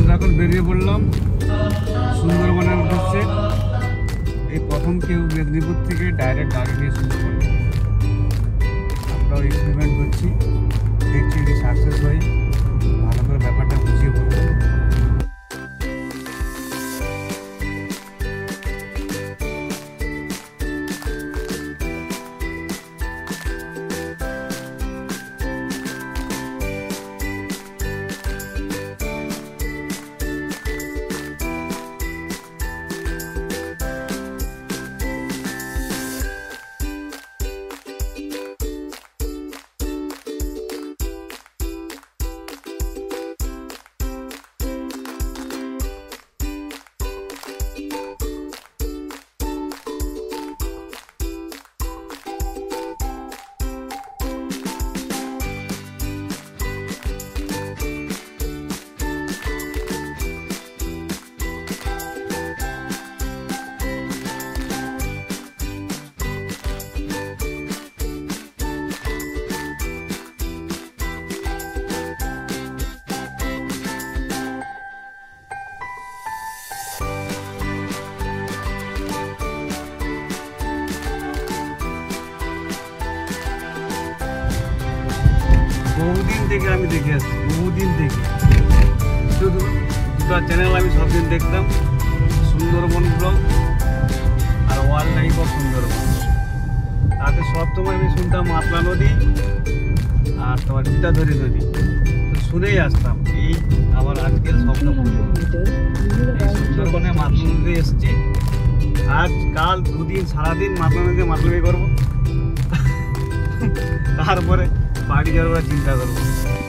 আমরা এখন বেরিয়ে পড়লাম সুন্দরবনের উদ্দেশ্যে। এই প্রথম কেউ মেদিনীপুর থেকে ডাইরেক্ট গাড়ি নিয়ে সুন্দরবন, আমরাও এক্সপেরিমেন্ট করছি, দেখছি যদি সাকসেস হয় ভালো করে ব্যাপারটা বুঝিয়ে বলবো। বহুদিন থেকে আমি দেখে আসছি, বহুদিন থেকে শুধু দুটো চ্যানেল আমি সবদিন দেখতাম, সুন্দরবন ব্লগ আর ওয়াইল্ড লাইফ অফ সুন্দরবন। তাতে সবসময় আমি শুনতাম মাতলা নদী আর তোমার গীতাধরী নদী, তো শুনেই আসতাম। এই আবার আজকের স্বপ্ন এই সুন্দরবনে মাতলা নদী এসছি, আজ কাল দুদিন সারাদিন মাতলা নদীতে মাতলামি করবো, তারপরে বাড়ি যাওয়ার চিন্তা করবো।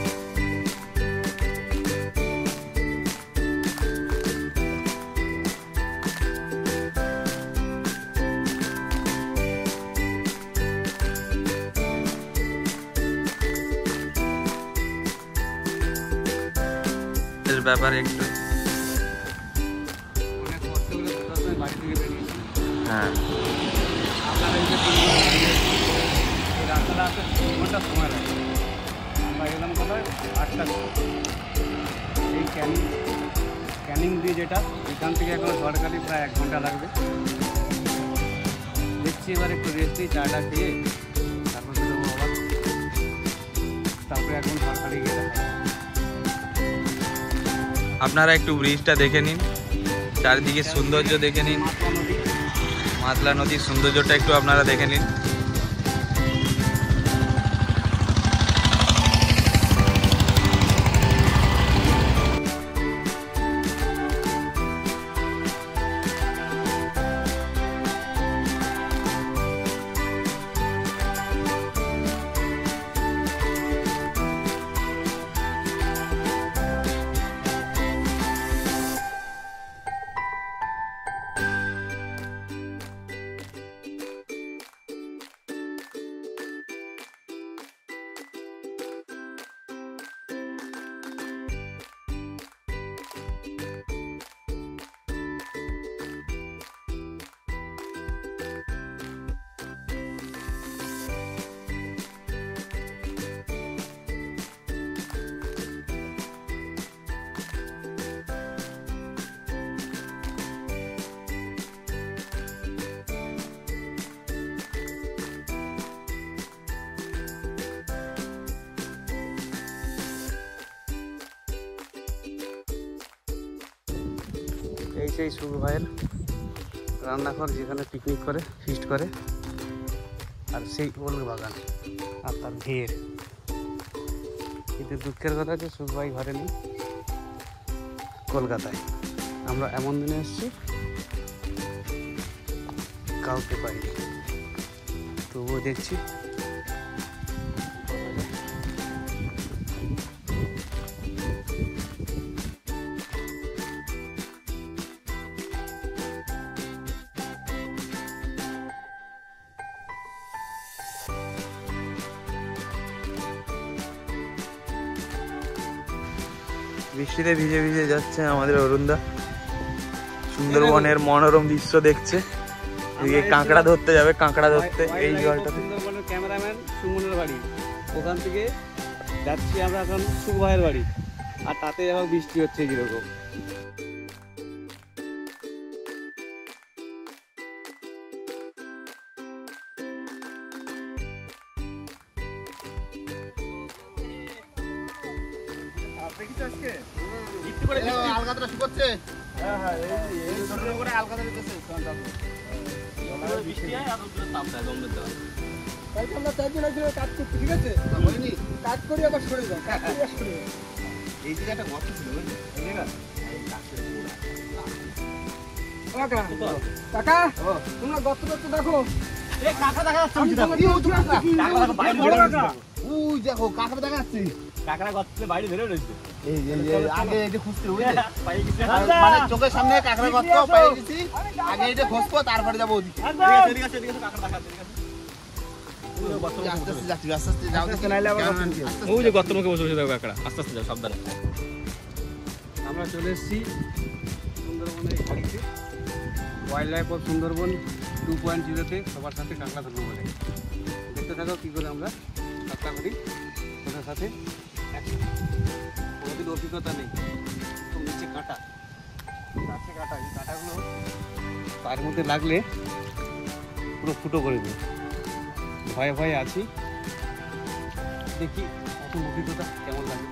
ব্যাপার একটু বাড়ি থেকে বেরিয়েছি, হ্যাঁ রাস্তাটা আসতে 2 ঘন্টা সময় লাগে। আমরা এলাম কোথায় 8টা। এই ক্যানিং ব্রিজ যেটা, এখান থেকে এখন সরকারি প্রায় 1 ঘন্টা লাগবে। দেখছি এবার একটু রেস্ট দিই, চাটা খেয়ে তারপর বেরোবো আবার, তারপরে এখন সরকারি গিয়ে দেখা। আপনারা একটু ব্রিজটা দেখে নিন, চারিদিকে সৌন্দর্য দেখে নিন, মাতলা নদীর সৌন্দর্যটা একটু আপনারা দেখে নিন। এই সেই শুভ ভাইয়ের রান্নাঘর, যেখানে পিকনিক করে, ফিস্ট করে, আর সেই ওল বাগান আর তার ভিড়। কিন্তু দুঃখের কথা যে শুভ ভাই ঘরে নেই, কলকাতায়। আমরা এমন দিনে এসেছি কাউকে পাইনি, তবুও দেখছি বৃষ্টিতে ভিজে ভিজে যাচ্ছে আমাদের অরুণদা, সুন্দরবনের মনোরম দৃশ্য দেখছে। এদিকে কাঁকড়া ধরতে যাবে, কাঁকড়া ধরতে এই জলটাতে। সুন্দরবনের ক্যামেরাম্যান সুমনের বাড়ি, ওখান থেকে যাচ্ছি আমরা এখন শুভ ভাইয়ের বাড়ি। আর তাতে আবার বৃষ্টি হচ্ছে কিরকম। আলগাতরা শুকোচ্ছে। বৃষ্টি হয় আর তাপ দেয় জমের দেওয়া। আমরা চারজন একজনের কাজ করছি, ঠিক আছে? কাজ করি আবার সরে যাও, কাজ করি আবার সরে যাও। এই জায়গাটা গর্ত ছিল বুঝলি? এই জায়গা কাকা, কাকা, তোমরা গর্ত টর্ত দেখো। কাঁকড়া দেখা যাচ্ছে। আমি তোমাকে বলছি, কাকা। বড় কাকা। ওই দেখো কাঁকড়া দেখা যাচ্ছে। কাঁকড়া গর্ত থেকে বাইরে বেরো রয়েছে। এই যে আগে এই যে খুঁজতে বুঝলে? পায়ে গেছে। মানে চোখের সামনে কাঁকড়া গর্ত পেয়ে গেছি। আগে এইটা খুঁজবো তারপরে যাবো ওদিকে। ঠিক আছে কাঁকড়া দেখা ঠিক আছে। আস্তে আস্তে যাচ্ছি, আস্তে আস্তে যাও দেখে নাইলে আবার ওই যে গর্তের মুখে বসে বসে দেখো কাঁকড়া। আস্তে আস্তে যাও সাবধানে। আমরা চলে এসেছি সুন্দরবনের ঘাটিতে। ওয়াইল্ড লাইফ অফ সুন্দরবন 2.0-তে সবার সাথে কাঁকড়া ধরবো বলে। দেখতে থাকো কী করে আমরা কাঁকড়া ধরি ওদের সাথে। কোনোদিন অভিজ্ঞতা নেই, তো নিচে কাঁটা, গাছে কাঁটা। এই কাঁটাগুলো পায়ের মধ্যে লাগলে পুরো ফুটো করে দেবে। ভয়ে ভয়ে আছি, দেখি প্রথম অভিজ্ঞতা কেমন লাগে।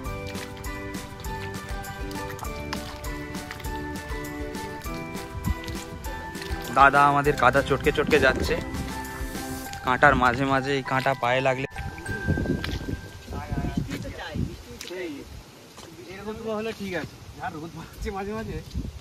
দাদা আমাদের কাদা চটকে চটকে যাচ্ছে, কাঁটার মাঝে মাঝে এই কাঁটা পায়ে লাগলে এরকম তো হলে ঠিক আছে। আর রোদ পাচ্ছে মাঝে মাঝে।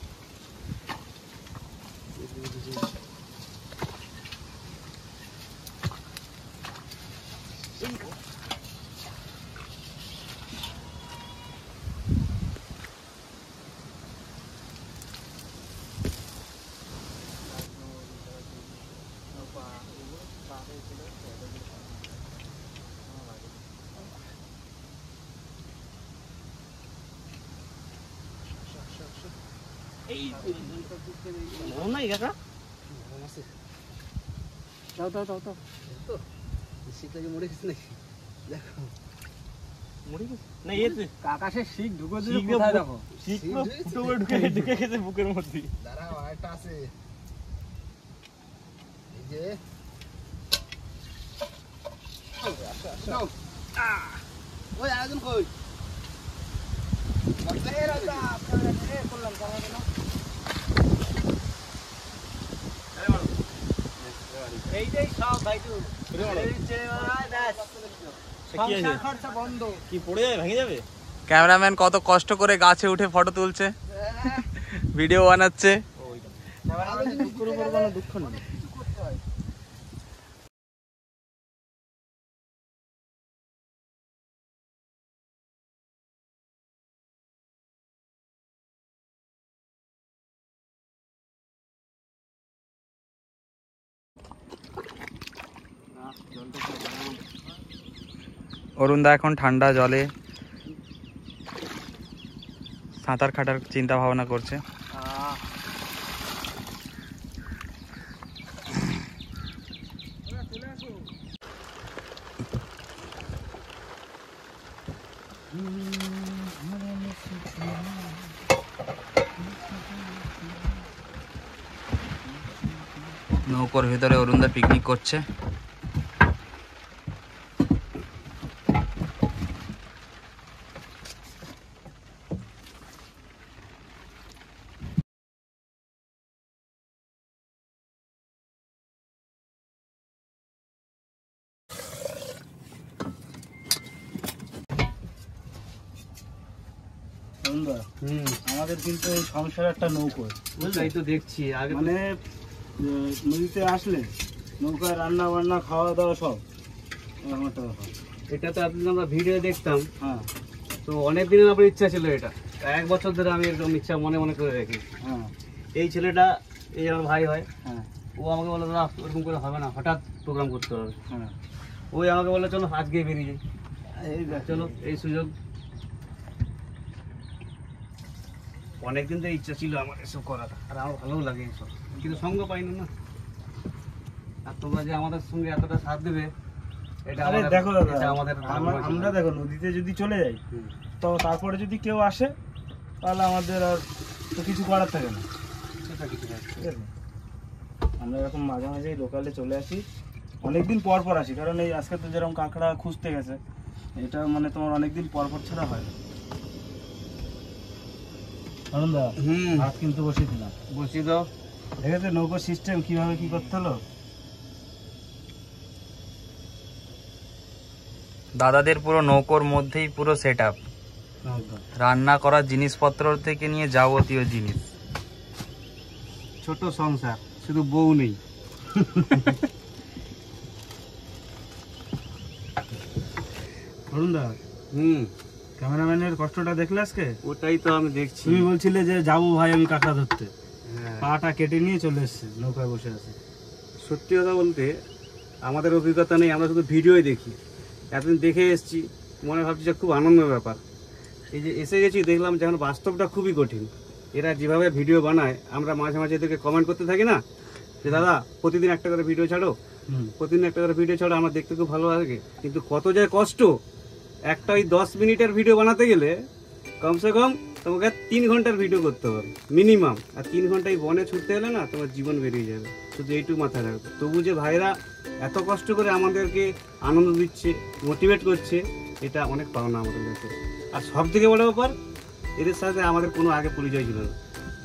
দাও দাও দাও দাও। শীত লাগে মরে গেছে নাকি? দেখো না এতে কাকা সে শিখ ঢুকে দিলে কোথায় দেখো। শীঘ্র ফুটো করে ঢুকে গেছে বুকের মধ্যে। দাঁড়াও আরেকটা আছে। এই যে ওই আয়োজন কই? এইটাই সব ভাইটু। সংসার খরচা বন্ধ। কি পড়ে যাবে, ভেঙে যাবে? ক্যামেরাম্যান কত কষ্ট করে গাছে উঠে ফটো তুলছে, ভিডিও বানাচ্ছে। দুঃখের উপর কোনো দুঃখ নেই। অরুণদা এখন ঠান্ডা জলে সাঁতার কাটার চিন্তা ভাবনা করছে। নৌকোর ভিতরে অরুণদা পিকনিক করছে। আমাদের কিন্তু এই সংসার একটা নৌকো, বুঝলাই তো দেখছি আগে মানে নদীতে আসলে নৌকায় রান্না বান্না খাওয়া দাওয়া সব একটা ব্যাপার। এটা তো এতদিন আমরা ভিডিও দেখতাম, হ্যাঁ তো অনেক দিনের আমার ইচ্ছা ছিল এটা। 1 বছর ধরে আমি এরকম ইচ্ছা মনে মনে করে রাখি। হ্যাঁ এই ছেলেটা, এই আমার ভাই হয়, হ্যাঁ ও আমাকে বলে দাদা ওরকম করে হবে না, হঠাৎ প্রোগ্রাম করতে হবে। হ্যাঁ ওই আমাকে বলে চলো আজকে বেরিয়ে যাই, এই দেখ, চলো এই সুযোগ। অনেকদিন তো ইচ্ছা ছিল আমার এসব করাটা, আর আমার ভালোও লাগে এসব, কিন্তু সঙ্গ পাইনি না। আর তোমরা যে আমাদের সঙ্গে এতটা সাথ দেবে, এটা আরে আমাদের- দেখো দাদা, এটা আমাদের আমরা দেখো নদীতে যদি চলে যাই, তো তারপরে যদি কেউ আসে তাহলে আমাদের আর তো কিছু করার থাকে না, সেটা কিছু না। ঠিক আছে? আমরা এরকম মাঝে মাঝে লোকালে চলে আসি, অনেকদিন পর পর আসি, কারণ এই আজকে তো যেরকম কাঁকড়া খুঁজতে গেছে, এটা মানে তোমার অনেকদিন পর পর ছাড়া হয় না। আনন্দা ভাত কিন্তু বসিয়ে দিলাম, বসিয়ে দাও। ঠিক আছে? নৌকো সিস্টেম কিভাবে কি করতে হলো। দাদাদের পুরো নৌকোর মধ্যেই পুরো সেট আপ, একদম রান্না করার জিনিসপত্র থেকে নিয়ে যাবতীয় জিনিস। ছোট সংসার, শুধু বউ নেই। অরুণদা, ক্যামেরাম্যানের কষ্টটা দেখলে আজকে? ওটাই তো আমি দেখছি। তুমি বলছিলে যে যাবো ভাই আমি কাঁকড়া ধরতে, হ্যাঁ। পাটা কেটে নিয়ে চলে এসছে, নৌকায় বসে আছে। সত্যি কথা বলতে আমাদের অভিজ্ঞতা নেই, আমরা শুধু ভিডিওই দেখি। এতদিন দেখে এসেছি, মনে ভাবছি যে খুব আনন্দের ব্যাপার। এই যে এসে গেছি, দেখলাম যে এখন বাস্তবটা খুবই কঠিন। এরা যেভাবে ভিডিও বানায়, আমরা মাঝে মাঝে এদেরকে কমেন্ট করতে থাকি না, যে দাদা প্রতিদিন একটা করে ভিডিও ছাড়ো, প্রতিদিন একটা করে ভিডিও ছাড়ো, আমার দেখতে খুব ভালো লাগে। কিন্তু কত যায় কষ্ট, একটা ওই 10 মিনিটের ভিডিও বানাতে গেলে কমসে কম তোমাকে 3 ঘন্টার ভিডিও করতে হবে মিনিমাম। আর 3 ঘন্টা এই বনে ছুটতে গেলে না তোমার জীবন বেরিয়ে যাবে। শুধু এইটুকু মাথায় রাখবে। তবু যে ভাইরা এত কষ্ট করে আমাদেরকে আনন্দ দিচ্ছে, মোটিভেট করছে, এটা অনেক পাওনা আমাদের কাছে। আর সব থেকে বড় ব্যাপার, এদের সাথে আমাদের কোনো আগে পরিচয় ছিল না।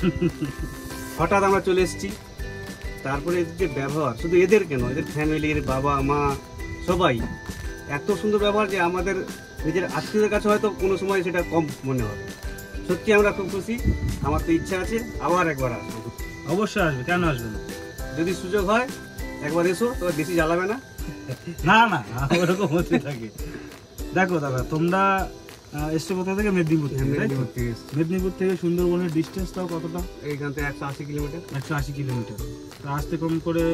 হঠাৎ আমরা চলে এসেছি, তারপরে এদের যে ব্যবহার, শুধু এদের কেন, এদের ফ্যামিলির বাবা মা সবাই এত সুন্দর ব্যবহার যে আমাদের নিজের আত্মীয়দের কাছে হয়তো কোনো সময় সেটা কম মনে হয়। সত্যি আমরা খুব খুশি। আমার তো ইচ্ছা আছে আবার একবার আসবো। অবশ্যই আসবে, কেন আসবে না? যদি সুযোগ হয় একবার এসো, তবে বেশি জ্বালাবে না। না না, ওরকম হতে থাকে। দেখো দাদা, তোমরা এসছো কোথা থেকে? মেদিনীপুর থেকে, তাই তো? মেদিনীপুর থেকে সুন্দরবনের ডিস্টেন্সটাও কতটা? এইখান থেকে 180 কিলোমিটার। 180 কিলোমিটার। তো আসতে কম করে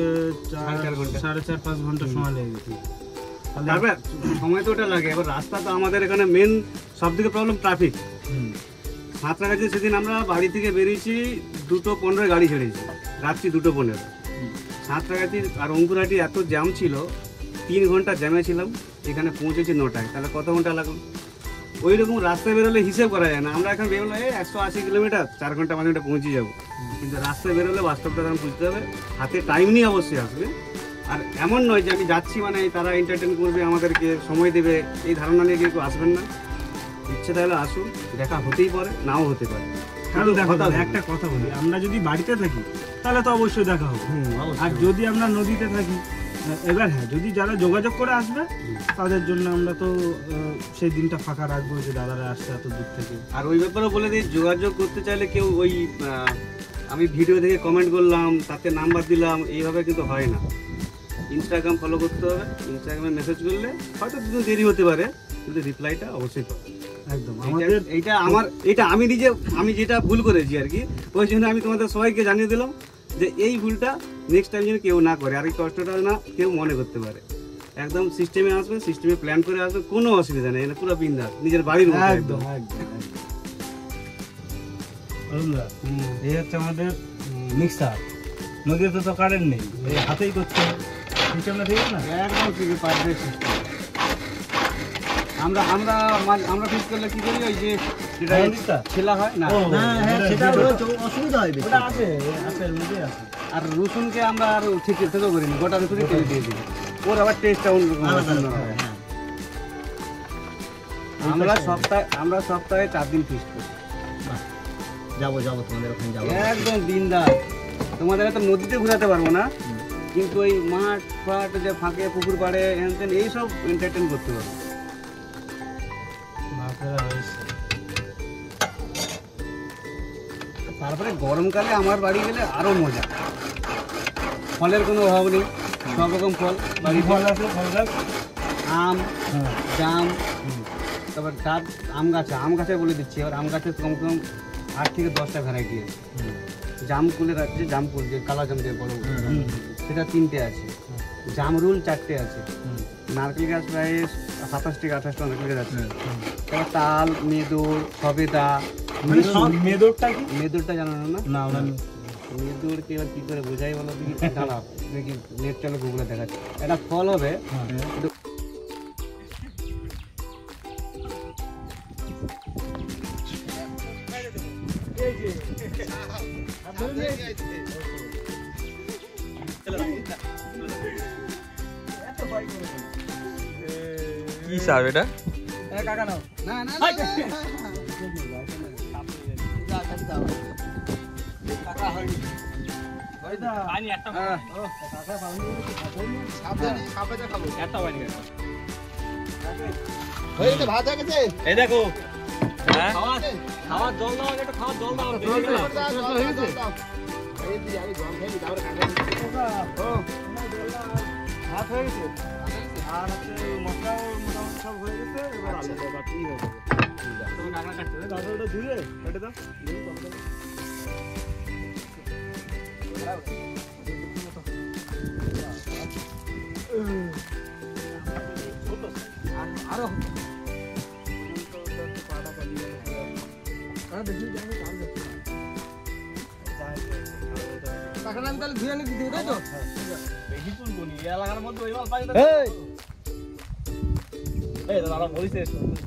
4.5 ঘন্টা সময় লেগে গেছে। তারপরে সময় তো ওটা লাগে। এবার রাস্তা তো আমাদের এখানে মেন সব থেকে প্রবলেম ট্রাফিক। সাঁতরাগাছি সেদিন আমরা বাড়ি থেকে বেরিয়েছি 2:15 গাড়ি ছেড়েছি, রাত্রি 2:15। সাঁতরাগাছি আর অঙ্কুরহাটি এত জ্যাম ছিল, 3 ঘন্টা জ্যামে ছিলাম। এখানে পৌঁছেছি 9টায়, তাহলে কত ঘন্টা লাগলো? ওই রকম রাস্তায় বেরোলে হিসেব করা যায় না। আমরা এখন বেরোলে 180 কিলোমিটার, 4 ঘন্টা 5 ঘন্টা পৌঁছে যাবো। কিন্তু রাস্তায় বেরোলে বাস্তবটা তখন বুঝতে হবে। হাতে টাইম নিয়ে অবশ্যই আসবে। আর এমন নয় যে আমি যাচ্ছি মানে তারা এন্টারটেন করবে, আমাদেরকে সময় দেবে, এই ধারণা নিয়ে কেউ আসবেন না। ইচ্ছে তাহলে আসুন, দেখা হতেই পারে, নাও হতে পারে। কারণ দেখো দাদা, একটা কথা বলি, আমরা যদি বাড়িতে থাকি তাহলে তো অবশ্যই দেখা হবে। আর যদি আমরা নদীতে থাকি, এবার হ্যাঁ, যদি যারা যোগাযোগ করে আসবে তাদের জন্য আমরা তো সেই দিনটা ফাঁকা রাখবো, যে দাদারা আসছে এত দূর থেকে। আর ওই ব্যাপারে বলে দিই, যোগাযোগ করতে চাইলে কেউ ওই আমি ভিডিও দেখে কমেন্ট করলাম, তাতে নাম্বার দিলাম, এইভাবে কিন্তু হয় না। ইনস্টাগ্রাম ফলো করতে হবে। ইনস্টাগ্রামে মেসেজ করলে হয়তো দুদিন দেরি হতে পারে, কিন্তু রিপ্লাইটা অবশ্যই পাবে। একদম আমাদের এটা আমি যেটা ভুল করেছি আর কি, ওই জন্য আমি তোমাদের সবাইকে জানিয়ে দিলাম যে এই ভুলটা নেক্সট টাইম যেন কেউ না করে, আর এই কষ্টটা না কেউ মনে করতে পারে। একদম সিস্টেমে আসবে, সিস্টেমে প্ল্যান করে আসবে, কোনো অসুবিধা নেই। পুরো বিন্দাস, নিজের বাড়ির মতো একদম একদম। এই হচ্ছে আমাদের মিক্সার। নদীতে তো কারেন্ট নেই, এই হাতেই করতে হবে। সিস্টেমটা ঠিক আছে না? একদম ঠিক পারবে সিস্টেম। আমরা ফিক্স করলে কি করি, ওই যে যেটা ছেলা হয় না, অসুবিধা হয়, ওটা আছে এর মধ্যে আছে। আর রসুনকে আমরা আর ঠিক থেকেও করিনি, গোটা রসুনই তেল দিয়ে দিই, ওর আবার টেস্টটা অন্যরকম হয়। আমরা সপ্তাহে 4 দিন ফিক্স করি। যাবো তোমাদের ওখানে যাবো একদম বিন্দাস। তোমাদের তো নদীতে ঘুরাতে পারবো না, কিন্তু ওই মাঠ ফাট যে ফাঁকে পুকুর পাড়ে এনতেন এইসব এন্টারটেন করতে পারবো। তারপরে গরমকালে আমার বাড়ি গেলে আরো মজা। ফলের কোনো অভাব নেই, সব রকম ফল বাড়ি। ফল আছে, ফল গাছ, আম, জাম, তারপর ডাব, আম গাছে বলে দিচ্ছি। এবার আম গাছে কমসে কম 8 থেকে 10টা ভ্যারাইটি আছে। জামকুলের আছে, জামকুল যে কালা জাম দিয়ে বড়, সেটা 3টে আছে। জামরুল 4টে আছে। নারকেল গাছ প্রায় 27 থেকে 28টা নারকেল গাছ আছে। তারপর তাল, মেদুর, সবেদা। মেদুরটা জানো না? মেদুরকে এবার কি করে বোঝাই বলো তুমি? দাঁড়াও দেখি, নেট চলো গুগলে দেখাচ্ছি। একটা ফল হবে, কি সাপ এটা? এই দেখো হ্যাঁ? খাওয়ার জল দাও, একটা খাওয়ার জল দাও। ভাত হয়ে গেছে আর হচ্ছে মশলাও মোটামুটি সব হয়ে গেছে। এবার আলু দেবা, ঠিক আছে। তুমি কাঁকড়া কাটতে হবে। কাঁকড়াটা ধুয়ে কেটে দাও। আরো বেশি তুলবো নি, এই এলাকার মধ্যে ওই মাল পাই না। এই দাদা বলিছে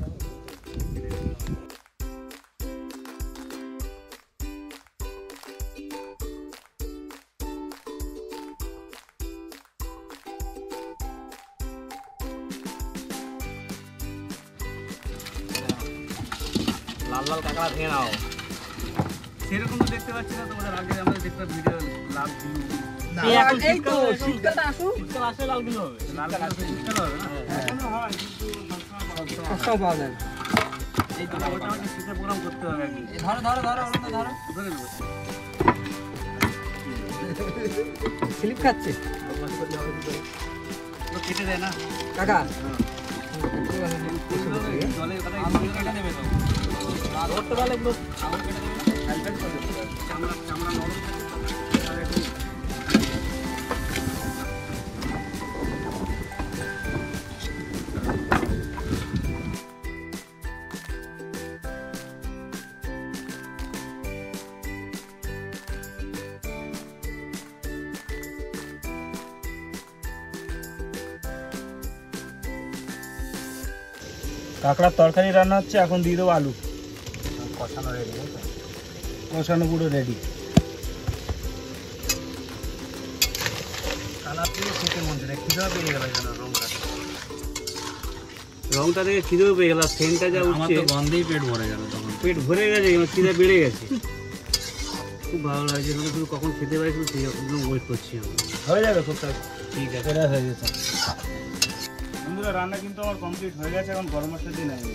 লাল লাল কাঁকড়া ভেঙে নাও। সেরকম তো দেখতে পাচ্ছি না তোমাদের আগে আমরা দেখতে ভিডিও লাভ ভিউ এই এখন শীতকালটা আসুক, শীতকাল আসলে লাল গুলো হবে। লাল শীতকাল হবে না এখনো হয় কিন্তু সবসময় সব পাওয়া যায় এই তো ওটা আমাকে শীতে প্রোগ্রাম করতে হবে একদিন ধরো ধরো ধরো ধরো ধরে নেবো স্লিপ খাচ্ছে তো কেটে দেয় না কাকা। জলে আঙুল কেটে দেবে তো। আর ধরতে পারলে এগুলো আঙুল কেটে দেবে না? চামড়া চামড়া নরম থাকে তো আর একটু কাঁকড়ার তরকারি রান্না হচ্ছে। এখন দিয়ে দেবো আলু। কষানো রেডি কষানো পুরো রেডি। কালার থেকে খেতে মন চায় খিদেও পেয়ে গেল যেন রংটা দেখে খিদেও পেয়ে গেল সেন্টটা যা আমার উঠছে তো গন্ধেই পেট ভরে গেল তখন। পেট ভরে গেছে কিন্তু খিদে বেড়ে গেছে খুব ভালো লাগছে শুধু কখন খেতে পারি শুধু সেই একদম ওয়েট করছি আমি হয়ে যাবে খুব তাড়াতাড়ি। ঠিক আছে এটা হয়ে গেছে। বন্ধুরা রান্না কিন্তু আমার কমপ্লিট হয়ে গেছে। এখন গরম মশলা দিয়ে নেই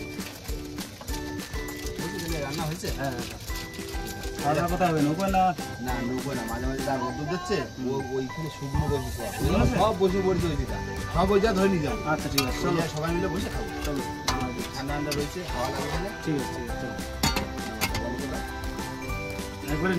রান্না হয়েছে? হ্যাঁ খাওয়া দাওয়া কথা হবে নৌকো না না নৌকো না, মাঝে মাঝে তার রোদ দিচ্ছে ও ওইখানে শুকনো বসে সব বসে পড়ছে ওই দিকটা, সব ওই যা ধরে নিয়ে যাও। আচ্ছা ঠিক আছে চলো সবাই মিলে বসে খাবো। চলো ঠান্ডা ঠান্ডা রয়েছে, হাওয়া লাগে গেলে ঠিক আছে ঠিক আছে চলো বলো তো দাও। একবারে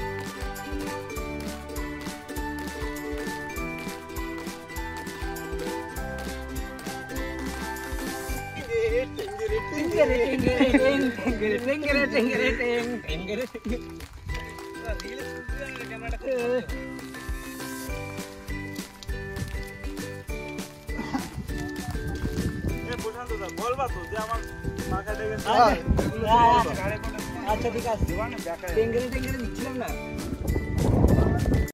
প্রশান্ত দা বলবা তো যে আমার মাথা লেগেছে। আচ্ছা ঠিক আছে। দেওয়া না দেখা টেঙ্গেরে দিচ্ছিলাম না।